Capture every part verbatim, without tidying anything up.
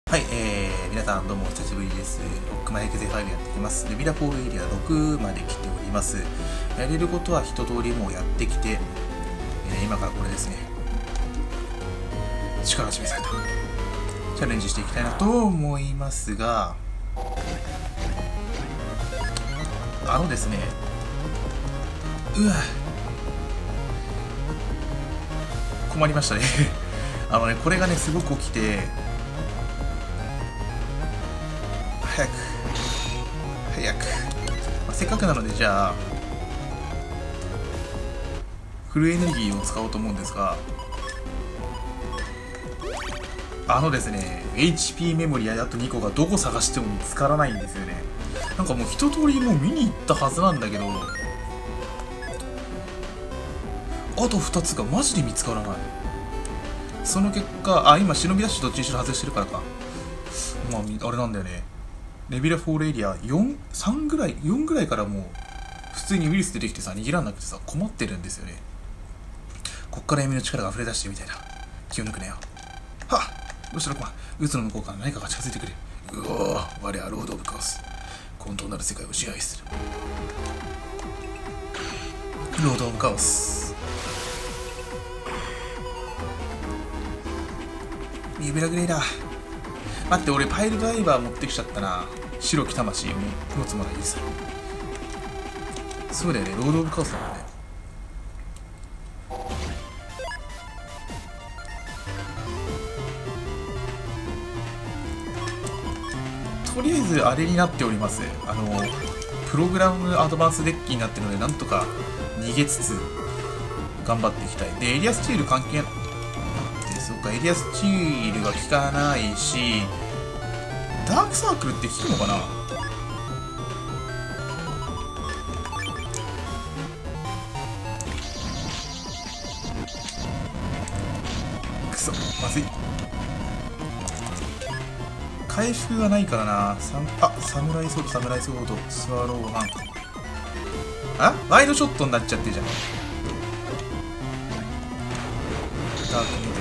はい、えー、皆さんどうもお久しぶりです。ロックマンエクゼファイブやっていきます。レビラフォールエリアろくまで来ております。やれることは一通りもうやってきて、えー、今からこれですね。力示された。チャレンジしていきたいなと思いますが、あのですね、うわ困りましたね。あのね、これがね、すごく起きて、早く早く、まあ、せっかくなのでじゃあフルエネルギーを使おうと思うんですが、あのですね エイチピー メモリーあとにこがどこ探しても見つからないんですよね。なんかもう一通りもう見に行ったはずなんだけど、あとふたつがマジで見つからない。その結果、あ、今忍び出しどっちにしろ外してるからか、まああれなんだよね。レビラフォールエリアよん、さんぐらい、よんぐらいからもう普通にウイルス出てきてさ、逃げらんなくてさ、困ってるんですよね。こっから闇の力が溢れ出してるみたいな。気を抜くなよ。はっ、どうしたらこま、渦の向こうから何かが近づいてくる。うおー、我はロード・オブ・カオス。混沌なる世界を支配するロード・オブ・カオス。ミブラグレイダー、待って、俺パイルドライバー持ってきちゃったな。白き魂を持つものがいいさ。そうだよね、ロード・オブ・カオスだもんね。とりあえずあれになっております。あのプログラムアドバンスデッキになってるので、なんとか逃げつつ頑張っていきたい。でエリアスチール関係ないで、そうか、エリアスチールが効かないし、ダークサークルって効くのかな。くそ、まずい。回復がないからな。サムあ、サムライソード、サムライソード、スワローマン。あ、ワイドショットになっちゃってるじゃん。ダークミ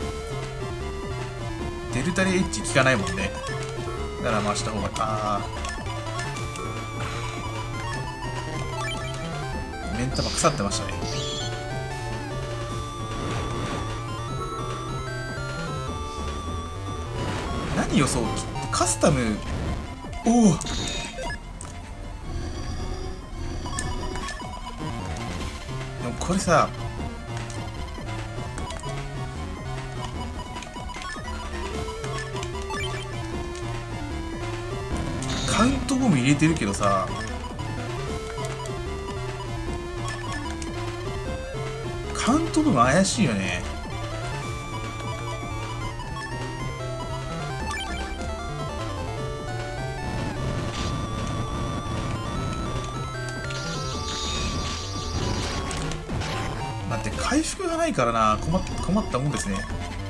デル。デルタレエッジ効かないもんね。だから回した方が、あー、目ん玉腐ってましたね。何予想機ってカスタム、おお、でもこれさ、カウントボム入れてるけどさ、カウントボム怪しいよね。待って、回復がないからな。困っ困ったもんですね。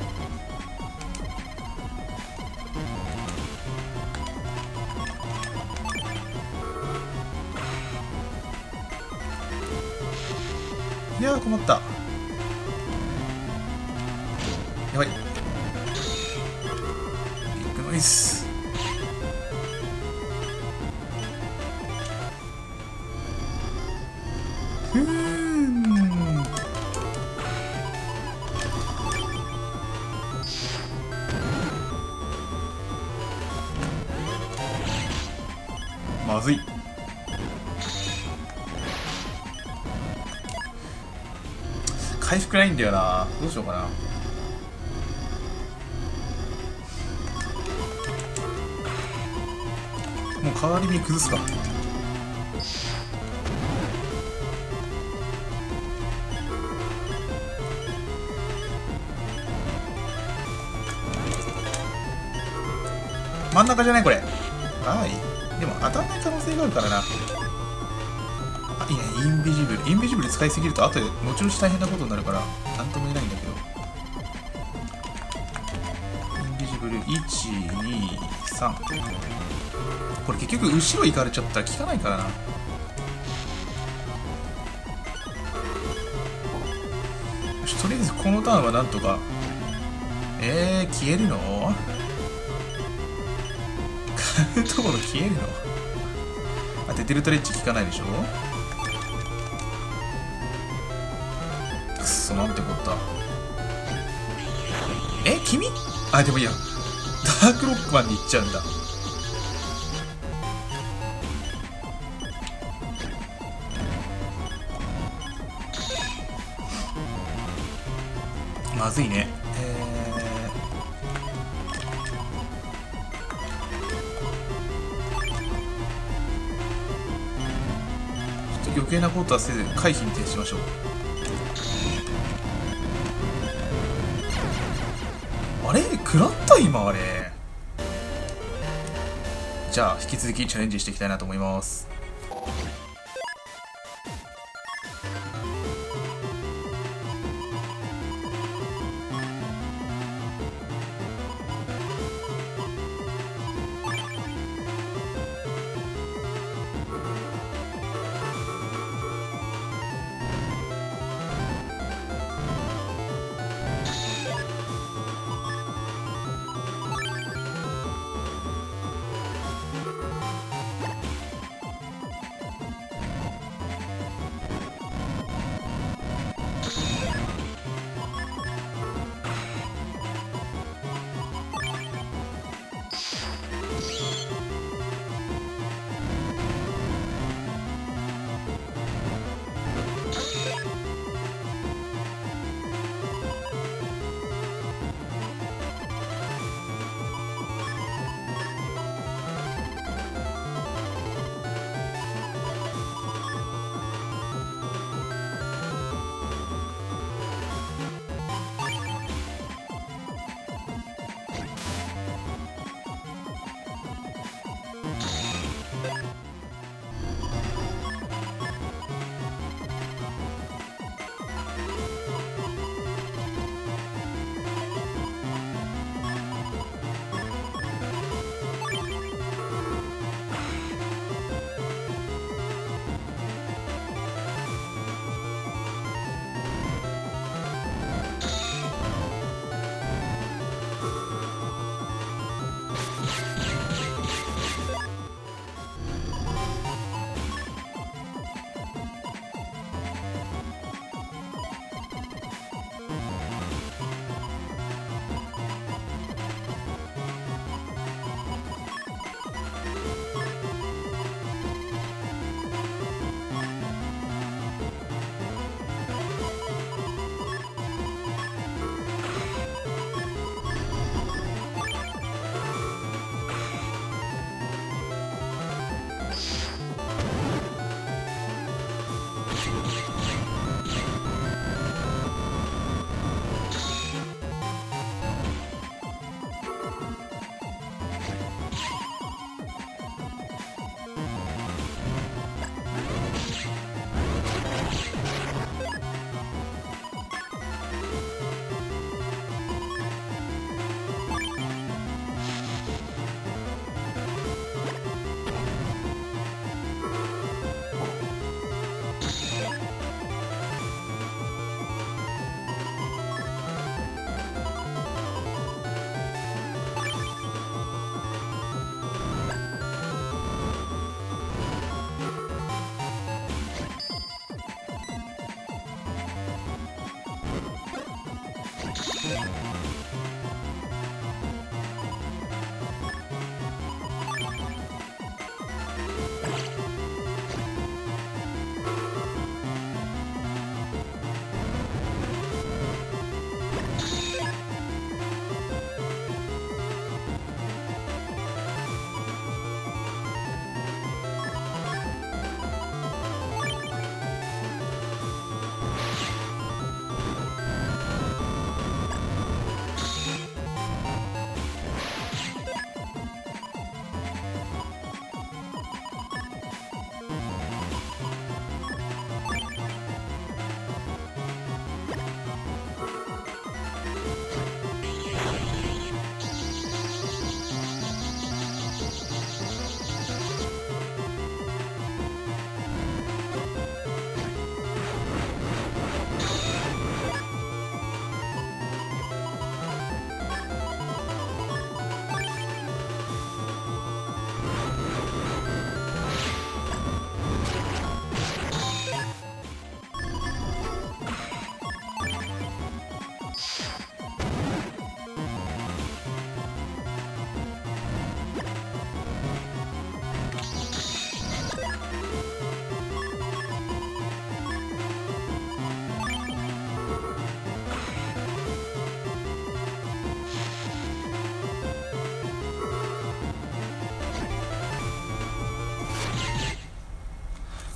いやー、困った。やばい。ビッグノイズ。ふーん。まずい。回復ないんだよな。どうしようかな。もう代わりに崩すか。真ん中じゃないこれ。はい。でも当たんない可能性があるからな。あ、いいね。インビジブル。インビジブル使いすぎると後で後々大変なことになるから、なんとも言えないんだけど。インビジブルいち、に、さん。これ結局後ろ行かれちゃったら効かないからな。よし、とりあえずこのターンはなんとか。えー、消えるの？ ナルトモード消えるの？あ、でデルタレッジ効かないでしょ。くっそ、なんてこった。え、君？あ、でもいいや、ダークロックマンに行っちゃうんだ。まずいね。えー、ちょっと余計なことはせず回避に徹しましょう。あれ食らった今あれ。じゃあ引き続きチャレンジしていきたいなと思います。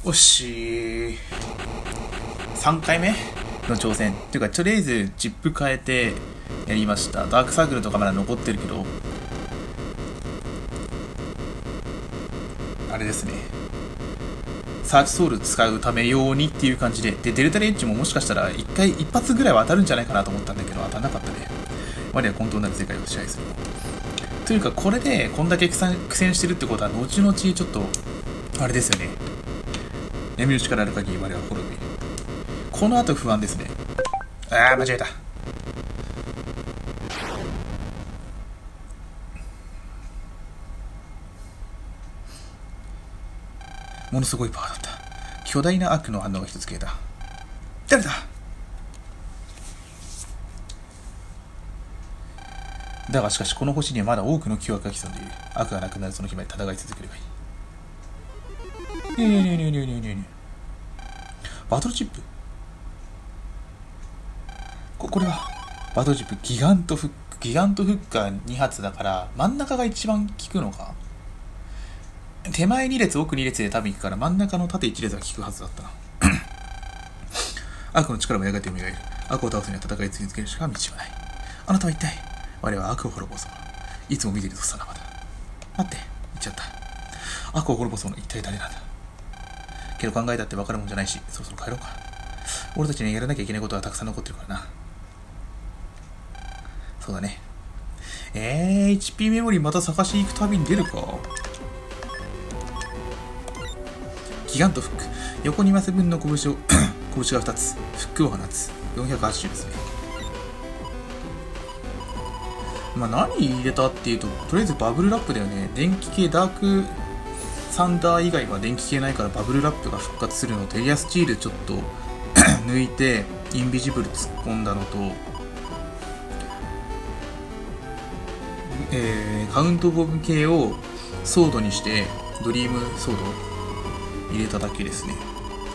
よし。さんかいめの挑戦。っていうか、とりあえず、チップ変えてやりました。ダークサークルとかまだ残ってるけど、あれですね。サーチソウル使うため用にっていう感じで。で、デルタレッジももしかしたら一回、一発ぐらいは当たるんじゃないかなと思ったんだけど、当たらなかったね。我は混沌なる世界を支配する。というか、これでこんだけ苦戦してるってことは、後々ちょっと、あれですよね。闇の力ある限り我は滅びる。この後不安ですね。ああ、間違えた。ものすごいパワーだった。巨大な悪の反応が一つ消えた。誰だ？だがしかしこの星にはまだ多くの凶悪が潜んでいる。悪がなくなるその日まで戦い続ければいい。ねえねえねえねえねえねえねえ。バトルチップここれはバトルチップギガントフックギガントフッカーに発だから真ん中が一番効くのか。手前に列奥に列で多分行くから真ん中の縦いち列が効くはずだったな。悪の力もやがて蘇る。悪を倒すには戦い続けるしか道はない。あなたは一体我は悪を滅ぼそう。いつも見ているとさらばだ。待って言っちゃった。悪を滅ぼそうの一体誰なんだ。けど考えたって分かるもんじゃないし、そろそろ帰ろうか。俺たちにやらなきゃいけないことはたくさん残ってるからな。そうだね。えー、エイチピー メモリーまた探しに行くたびに出るか。ギガントフック。横にマス分の拳を拳がふたつ。フックを放つ。よんひゃくはちじゅうですね。まあ何入れたっていうと、とりあえずバブルラップだよね。電気系ダークサンダー以外は電気系ないからバブルラップが復活するのと、エリアスチールちょっと抜いてインビジブル突っ込んだのと、えー、カウントボム系をソードにしてドリームソード入れただけですね。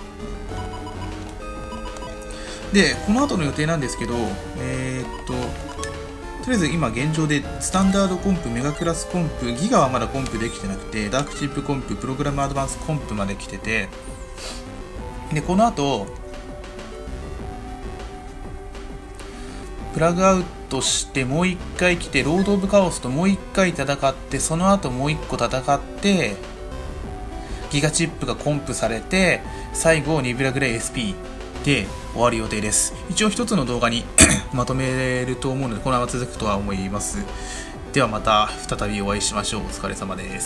でこの後の予定なんですけど、えー、っととりあえず今現状でスタンダードコンプ、メガクラスコンプ、ギガはまだコンプできてなくて、ダークチップコンプ、プログラムアドバンスコンプまで来てて、でこの後プラグアウトしてもう一回来て、ロード・オブ・カオスともう一回戦って、その後もう一個戦って、ギガチップがコンプされて、最後ニビュラグレイ エスピー で終わる予定です。一応一つの動画にまとめると思うので、このまま続くとは思います。ではまた再びお会いしましょう。お疲れ様です。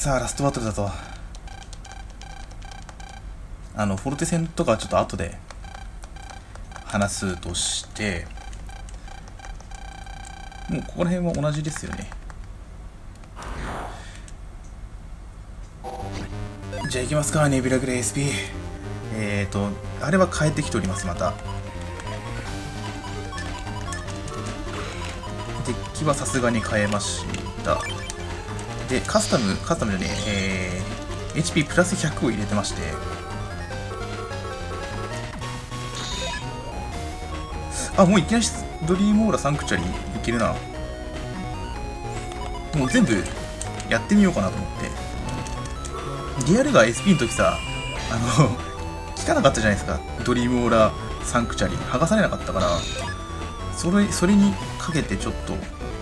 さあラストバトルだと。あのフォルテ戦とかはちょっと後で話すとして、もうここら辺は同じですよね。じゃあ行きますか。ネビュラグレイ エスピー。 えーとあれは変えてきております。またデッキはさすがに変えました。でカスタムカスタムでね、えー、エイチピー プラスひゃくを入れてまして、あ、もういきなりドリームオーラサンクチュアリいけるな。もう全部やってみようかなと思って。リアルが エスピー の時さ、あの効かなかったじゃないですか。ドリームオーラサンクチュアリ剥がされなかったから、それそれにかけてちょっと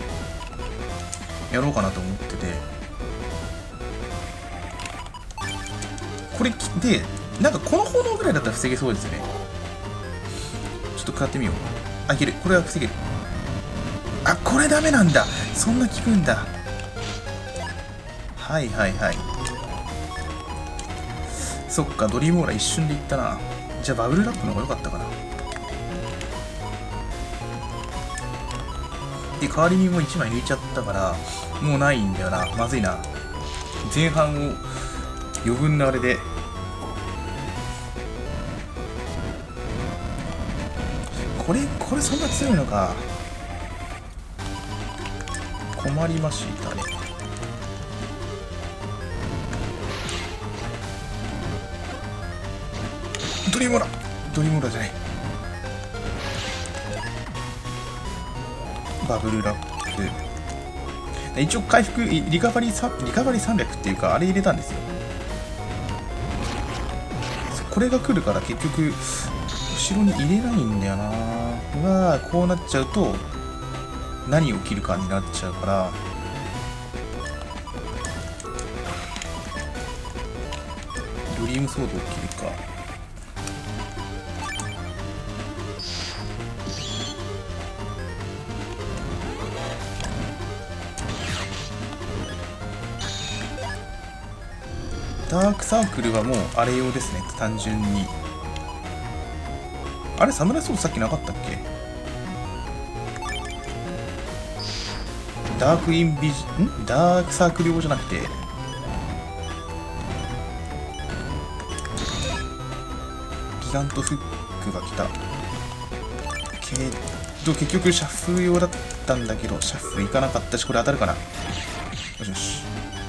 やろうかなと思ってて、これでなんかこの炎ぐらいだったら防げそうですよね。ちょっと食らってみよう。あ、いける。これは防げる。あ、これダメなんだ。そんな効くんだ。はいはいはい。そっか、ドリームオーラ一瞬でいったな。じゃあバブルラップの方が良かったかな。で、代わりにもういちまい抜いちゃったから、もうないんだよな。まずいな。前半を余分なあれで。これ、これそんな強いのか。困りましたね。ドリームオーラドリームオーラじゃない。バブルラップ。一応回復、リカバリー、リカバリーさんびゃくっていうか、あれ入れたんですよ。これが来るから結局、後ろに入れないんだよな。まあ、こうなっちゃうと、何を切るかになっちゃうから、ドリームソードを切るか。ダークサークルはもうあれ用ですね、単純に。あれ、サムライソードさっきなかったっけ？ダークインビジんダークサークル用じゃなくて、ギガントフックが来たけど、結局シャッフル用だったんだけど、シャッフルいかなかったし、これ当たるかな。よしよし。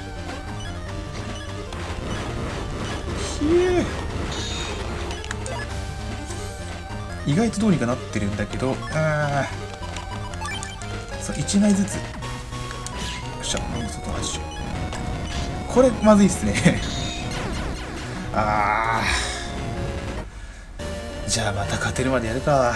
意外とどうにかなってるんだけど、あそういちまいずつ。よっしゃ、もう外はちじゅう。これまずいっすねあー、じゃあまた勝てるまでやるか。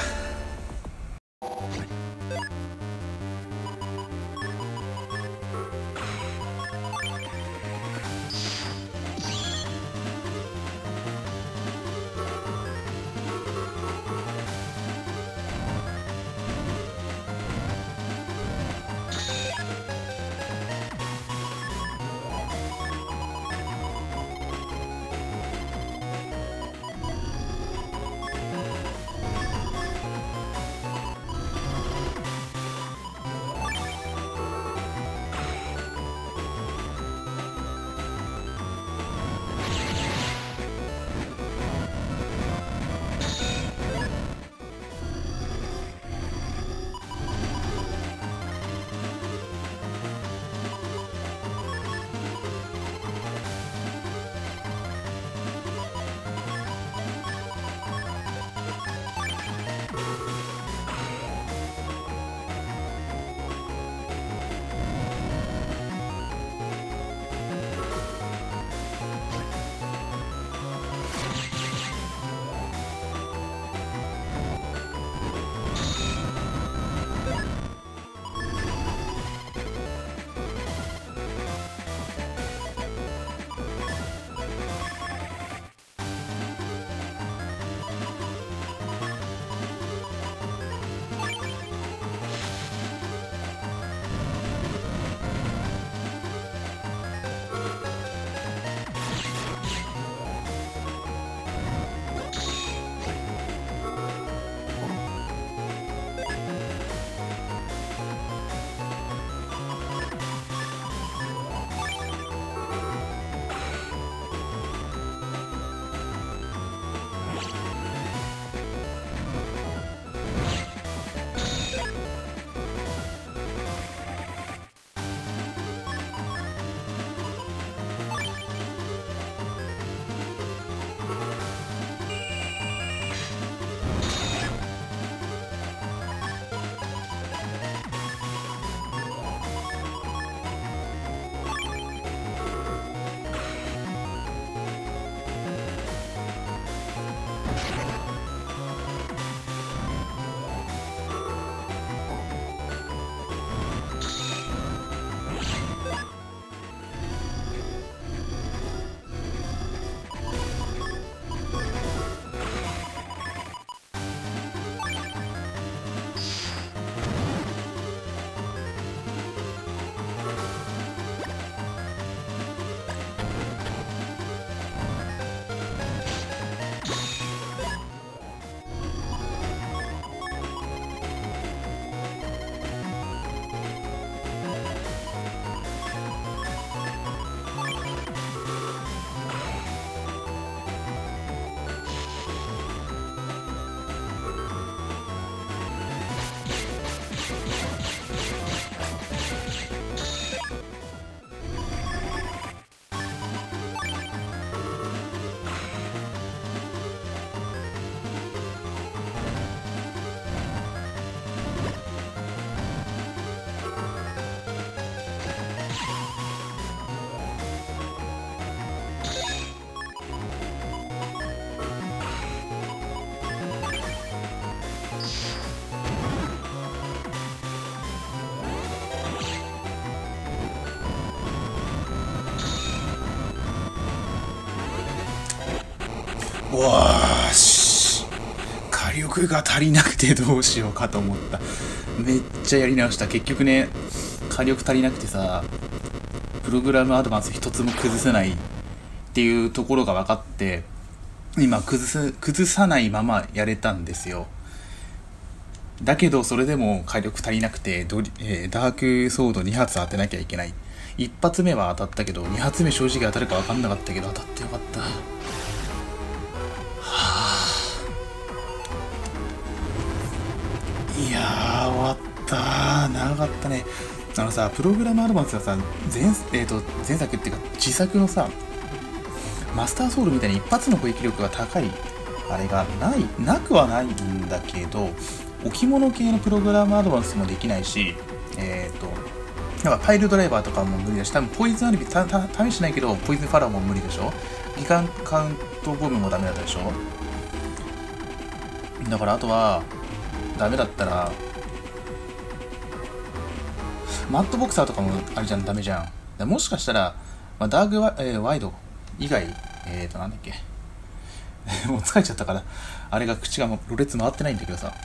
わーし、火力が足りなくてどうしようかと思った。めっちゃやり直した。結局ね、火力足りなくてさ、プログラムアドバンス一つも崩せないっていうところが分かって、今崩す崩さないままやれたんですよ。だけどそれでも火力足りなくてドリ、えー、ダークソードに発当てなきゃいけない。一発目は当たったけど二発目正直当たるか分かんなかったけど当たってよかった。はぁ、いやー終わったー。長かったね。あのさ、プログラムアドバンスはさ、前、えーと、前作っていうか自作のさマスターソウルみたいに一発の攻撃力が高いあれがないなくはないんだけど、置物系のプログラムアドバンスもできないし、えっとなんかパイルドライバーとかも無理だし、多分ポイズンアリビたた試してないけどポイズンファラーも無理でしょ。ギガンカウントボムもダメだったでしょ。だからあとはダメだったらマッドボクサーとかもあれじゃん、ダメじゃん。もしかしたら、まあ、ダークワ、えー、ワイド以外、えーとなんだっけもう疲れちゃったからあれが口がもろれつ回ってないんだけどさ、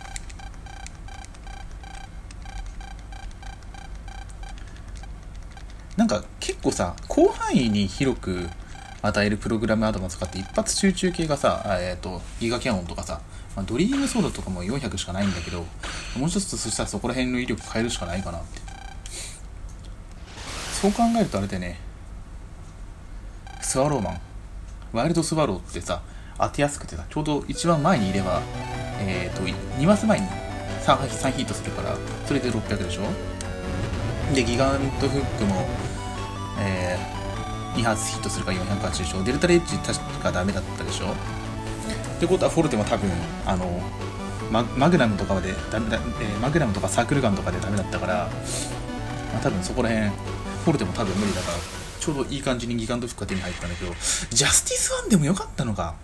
なんか結構さ広範囲に広く与えるプログラムアドバンスとかって一発集中系がさ、えーとギガキャノンとかさ、まあ、ドリームソードとかもよんひゃくしかないんだけど、もう一つそしたらそこら辺の威力変えるしかないかなって。そう考えるとあれでね、スワローマンワイルドスワローってさ当てやすくてさ、ちょうど一番前にいればえーとにマス前に 3, 3ヒットするから、それでろっぴゃくでしょ。でギガントフックも、えー、に発ヒットするからよんひゃくはちでしょ。デルタレッジ確かダメだったでしょ。ってことはフォルテも多分あの マ, マグナムとかでダメだ、えー、マグナムとかサークルガンとかでダメだったから、まあ、多分そこら辺フォルテも多分無理だから、ちょうどいい感じにギガントフックが手に入ったんだけど、ジャスティスワンでもよかったのか。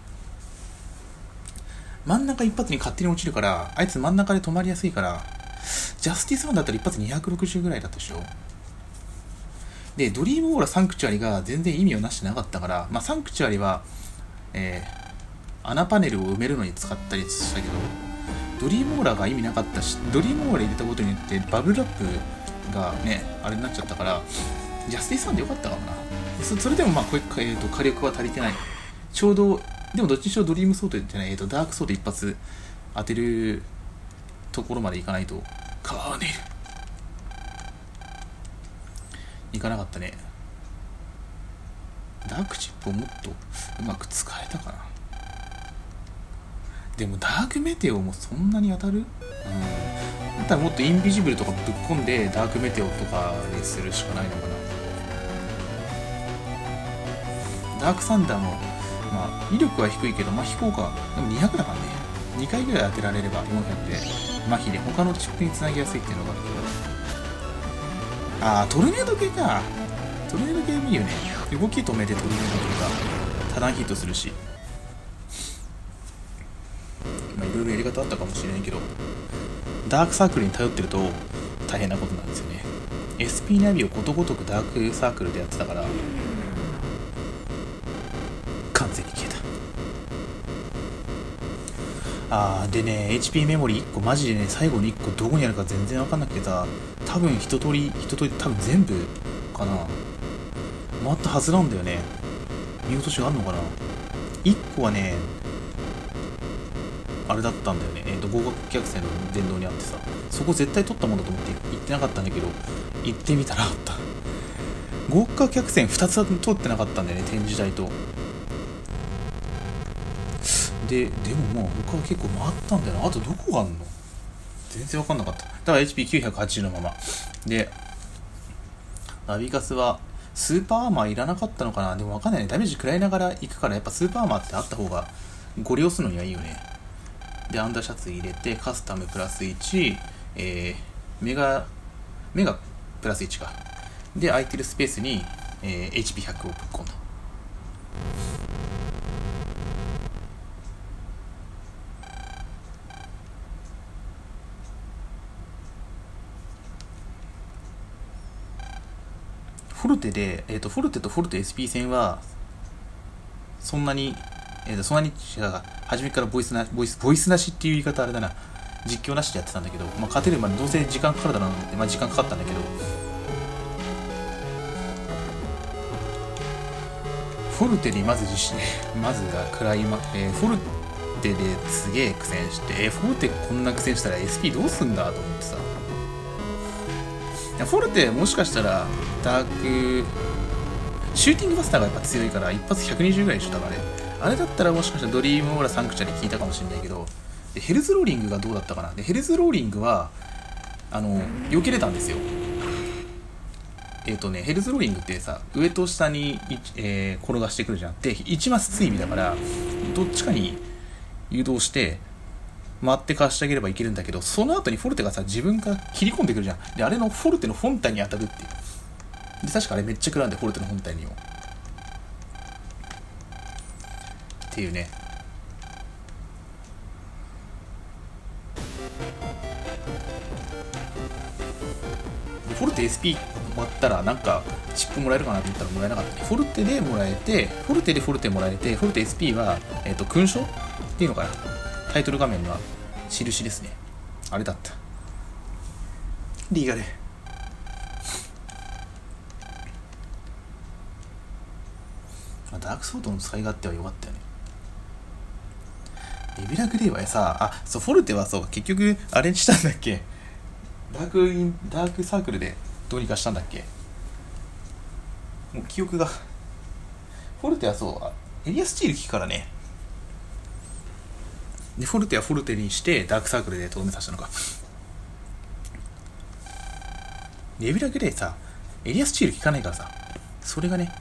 真ん中一発に勝手に落ちるから、あいつ真ん中で止まりやすいから、ジャスティスワンだったら一発にひゃくろくじゅうぐらいだったでしょ。でドリームオーラサンクチュアリが全然意味をなしてなかったから、まあ、サンクチュアリは、えー、穴パネルを埋めるのに使ったりしたけど、ドリームオーラが意味なかったし、ドリームオーラ入れたことによってバブルラップがねあれになっちゃったから、ジャスティスワンでよかったかもな。 そ, それでもまあこれ、えー、と火力は足りてない。ちょうどでもどっちにしろドリームソードじゃない、えー、とダークソード一発当てるところまでいかないとカーネルいかなかったね。ダークチップをもっとうまく使えたかな。でもダークメテオもそんなに当たる？うん。だったらもっとインビジブルとかぶっ込んでダークメテオとかにするしかないのかな。ダークサンダーもまあ威力は低いけど麻痺効果でもにひゃくだからね。にかいぐらい当てられればよんひゃくで麻痺で他のチップにつなぎやすいっていうのがあるけど、あートルネード系か。トルネード系もいいよね。動き止めてトルネードとか多段ヒットするし、まあいろいろやり方あったかもしれないけど、ダークサークルに頼ってると大変なことなんですよね。 エスピー ナビをことごとくダークサークルでやってたから完全に消えた。あーでね エイチピー メモリーいっこマジでね、最後にいっこどこにあるか全然分かんなくてさ、多分一通り一通り多分全部かな回ったはずなんだよね。見落としがあるのかな。いっこはねあれだったんだよね、えーと合格客船の電動にあってさ、そこ絶対取ったもんだと思って行ってなかったんだけど、行ってみたらあった。合格客船ふたつ通ってなかったんだよね、展示台と。ででもまあ他は結構回ったんだよな。あとどこがあんの全然分かんなかった。だから エイチピーきゅうひゃくはちじゅう のままで、ナビガスはスーパーアーマーいらなかったのかな。でも分かんないね、ダメージ食らいながら行くから、やっぱスーパーアーマーってあった方がご利用するのにはいいよね。でアンダーシャツ入れてカスタムプラスいち、えー、メガメガプラスいちかで空いてるスペースに、えー、エイチピーひゃく をぶっ込んだ。フォルテで、えーと、フォルテとフォルテ エスピー 戦はそんなにえーと、そんなに初めからボイスな、ボイス、ボイスなしっていう言い方あれだな。実況なしでやってたんだけど、まあ、勝てるまでどうせ時間かかるだろうなって、まあ、時間かかったんだけど、フォルテにまず自信、まずがクライマ、えー、フォルテですげえ苦戦して、えー、フォルテこんな苦戦したら エスピー どうすんだと思ってさ。いやフォルテもしかしたらダーク、シューティングバスターがやっぱ強いから一発ひゃくにじゅうぐらいでしょ、だからね。あれだったらもしかしたらドリームオーラサンクチャリ効いたかもしれないけど、でヘルズローリングがどうだったかな。でヘルズローリングはあの避けれたんですよ。えっとねヘルズローリングってさ、上と下に、えー、転がしてくるじゃん。でいちマス追尾だからどっちかに誘導して回ってかしてあげればいけるんだけど、その後にフォルテがさ自分から切り込んでくるじゃん。であれのフォルテの本体に当たるっていう。で確かあれめっちゃ食らうんで、フォルテの本体にもっていうね。フォルテ エスピー 終わったらなんかチップもらえるかなと思ったらもらえなかったね。フォルテでもらえて、フォルテでフォルテもらえて、フォルテ エスピー は、えっと、勲章っていうのかな。タイトル画面の印ですね。あれだった。リーガル。ダークソードの使い勝手は良かったよね。レベラグレイはさ、あ、そう、フォルテはそう、結局、あれにしたんだっけ。ダークイン、ダークサークルでどうにかしたんだっけ。もう記憶が。フォルテはそう、エリアスチール効くからね。で、フォルテはフォルテにして、ダークサークルでとどめさせたのか。レベラグレイさ、エリアスチール効かないからさ、それがね。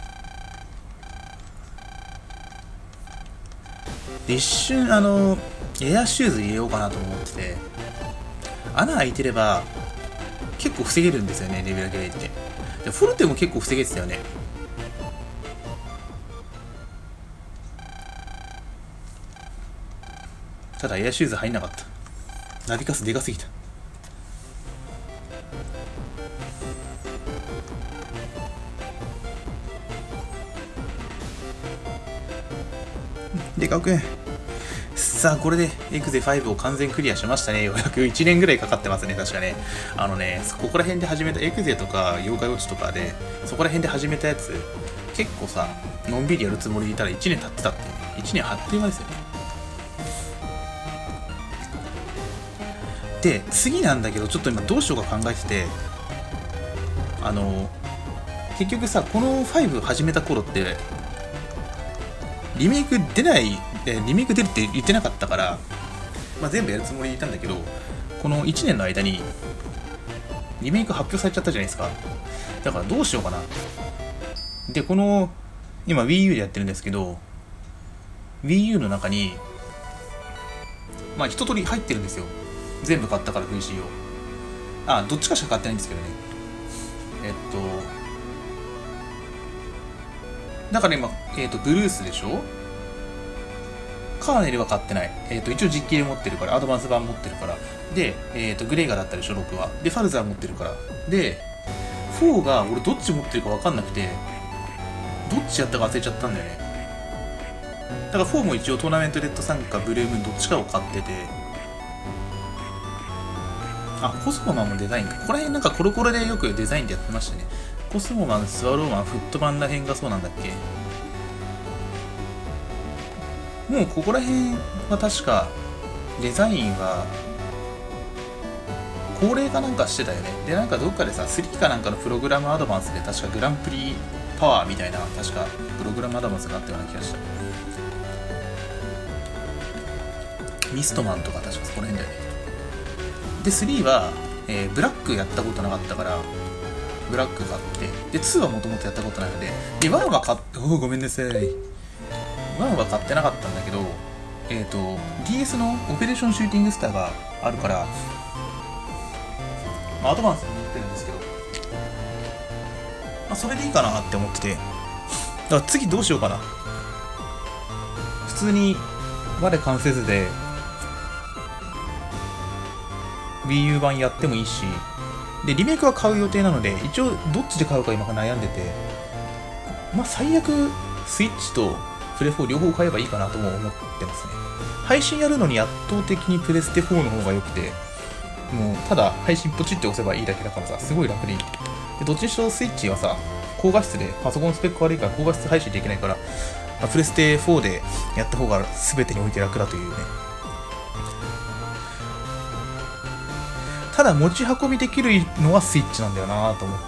で一瞬あのエアシューズ入れようかなと思ってて、穴開いてれば結構防げるんですよね、レベル上げって。でフォルテも結構防げてたよね。ただエアシューズ入んなかった。ナビカスでかすぎた。でかくさあこれでエクゼファイブを完全クリアしましたね。ようやくいちねんぐらいかかってますね、確かね。あのね、ここら辺で始めたエクゼとか妖怪ウォッチとかでそこら辺で始めたやつ結構さのんびりやるつもりでいたらいちねん経ってたっていう、いちねんあっという間ですよね。で次なんだけど、ちょっと今どうしようか考えてて、あの結局さこのファイブ始めた頃ってリメイク出ない、リメイク出るって言ってなかったから、まあ、全部やるつもりでいたんだけど、このいちねんの間にリメイク発表されちゃったじゃないですか。だからどうしようかな。でこの今 WiiU でやってるんですけど、 WiiU の中にまあ一通り入ってるんですよ、全部買ったから ブイシー を。あ、どっちかしか買ってないんですけどね。えっとだから今、えっと、ブルースでしょ、カーネルは買ってない。えっと、一応実機で持ってるから、アドバンス版持ってるから。で、えっと、グレイガーだったでしょ、ろくは。で、ファルザー持ってるから。で、フォーが俺どっち持ってるか分かんなくて、どっちやったか忘れちゃったんだよね。だからフォーも一応トーナメントレッド参加、ブルームーンどっちかを買ってて、あ、コスモマンもデザインか。ここら辺なんかコロコロでよくデザインでやってましたね。コスモマン、スワローマン、フットマンら辺がそうなんだっけ。もうここら辺は確かデザインは高齢化なんかしてたよね。でなんかどっかでさスリーかなんかのプログラムアドバンスで確かグランプリパワーみたいな確かプログラムアドバンスがあったような気がした。ミストマンとか確かそこら辺だよね。でスリーは、えー、ブラックやったことなかったからブラック買って、でツーはもともとやったことないので、でワンは買って、おおごめんなさい、ワンは買ってなかったんだけど、えっと ディーエス のオペレーションシューティングスターがあるから、まあ、アドバンスに持ってるんですけど、まあ、それでいいかなって思ってて、だから次どうしようかな。普通に我関せずで WiiU 版やってもいいし、でリメイクは買う予定なので、一応どっちで買うか今悩んでて、まあ最悪スイッチとプレフォー両方買えばいいかなとも思ってますね。配信やるのに圧倒的にプレステフォーの方が良くて、もうただ配信ポチって押せばいいだけだからさ、すごい楽でいい。でどっちにしろスイッチはさ、高画質でパソコンスペック悪いから高画質配信できないから、まあ、プレステフォーでやった方が全てにおいて楽だというね。ただ持ち運びできるのはスイッチなんだよなと思って、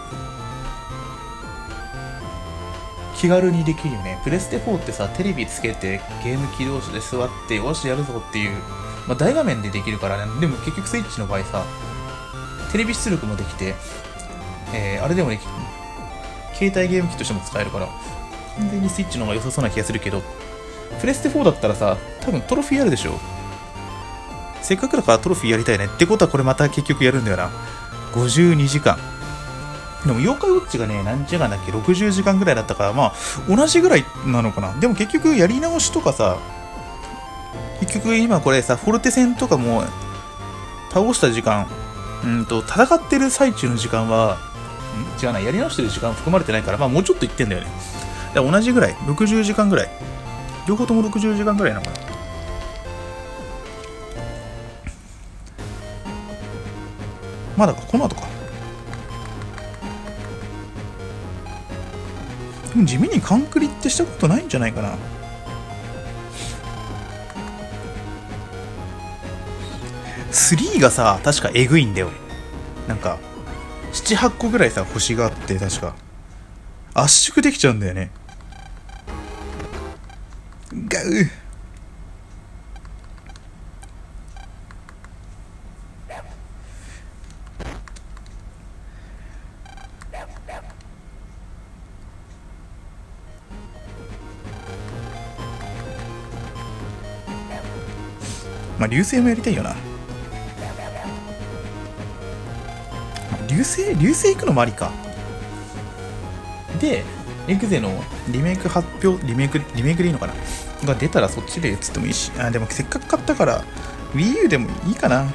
気軽にできるよね。プレステフォーってさ、テレビつけてゲーム起動して座ってよしやるぞっていう、まあ、大画面でできるからね。でも結局スイッチの場合さ、テレビ出力もできて、えー、あれでもね、携帯ゲーム機としても使えるから、完全にスイッチの方が良さそうな気がするけど、プレステフォーだったらさ、多分トロフィーあるでしょ。せっかくだからトロフィーやりたいねってことは、これまた結局やるんだよな。ごじゅうにじかん。でも妖怪ウォッチがね、何時間だっけ、ろくじゅうじかんぐらいだったから、まあ同じぐらいなのかな。でも結局やり直しとかさ、結局今これさ、フォルテ戦とかも倒した時間、うんと戦ってる最中の時間はん違うな、やり直してる時間含まれてないから、まあもうちょっといってんだよね。だから同じぐらい、ろくじゅうじかんぐらい、両方ともろくじゅうじかんぐらいなのかな。まだか、この後か。でも地味にカンクリってしたことないんじゃないかな。スリーがさ、確かえぐいんだよ。なんか、なな、はちこぐらいさ、星があって、確か。圧縮できちゃうんだよね。ガウー。まあ、流星もやりたいよな。流星流星行くのもありか。で、エグゼのリメイク発表、リメイク、リメイクでいいのかなが出たらそっちで映ってもいいし、あ、でもせっかく買ったから、Wii U でもいいかな。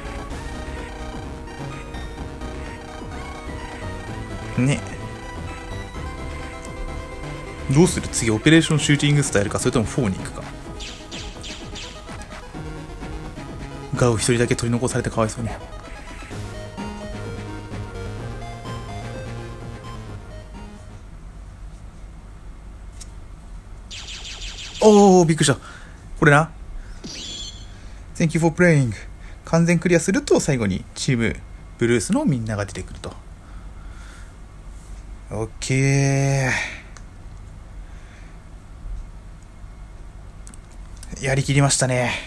ね。どうする次、オペレーションシューティングスタイルか、それともフォーに行くか。ガウ一人だけ取り残されてかわいそうに。おお、びっくりした。これな。Thank you for playing。完全クリアすると最後にチームブルースのみんなが出てくると。オッケー。やりきりましたね。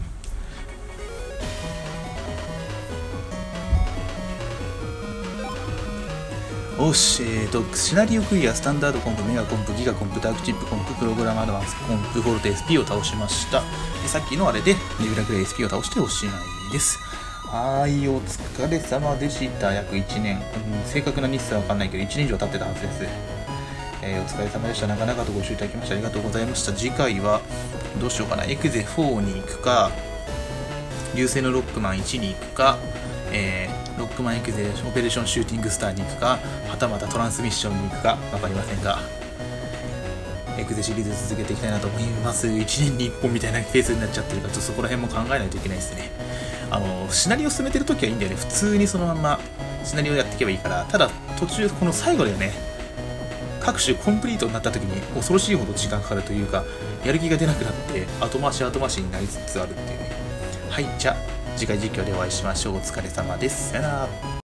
おし、えーと、シナリオクリア、スタンダードコンプ、メガコンプ、ギガコンプ、ダークチップコンプ、プログラムアドバンスコンプ、フォルト エスピー を倒しました。でさっきのあれで、ネビュラグレイ エスピー を倒しておしまいです。はーい、お疲れ様でした。約いちねん。うん、正確な日数はわかんないけど、いちねん以上経ってたはずです。えー、お疲れ様でした。長々とご視聴いただきましてありがとうございました。次回は、どうしようかな。エクゼフォーに行くか、流星のロックマンいちに行くか、えー、ロックマンエクゼオペレーションシューティングスターに行くか、はたまたトランスミッションに行くか分かりませんが、エクゼシリーズ続けていきたいなと思います。いちねんにいっぽんみたいなペースになっちゃってるから、ちょっとそこら辺も考えないといけないですね。あのシナリオ進めてるときはいいんだよね。普通にそのままシナリオやっていけばいいから。ただ途中この最後だよね、各種コンプリートになった時に恐ろしいほど時間かかるというか、やる気が出なくなって後回し後回しになりつつあるっていうね。はい、じゃあ次回実況でお会いしましょう。お疲れ様です。さよなら。